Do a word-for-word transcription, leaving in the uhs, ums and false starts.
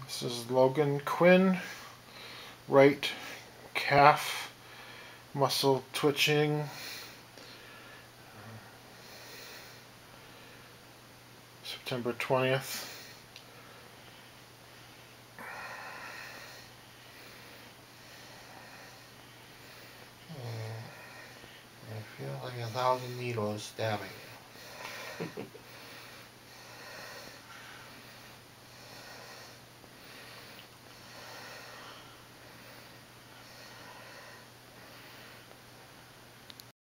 This is Logan Quinn, right calf muscle twitching. September twentieth. I feel like a thousand needles stabbing you.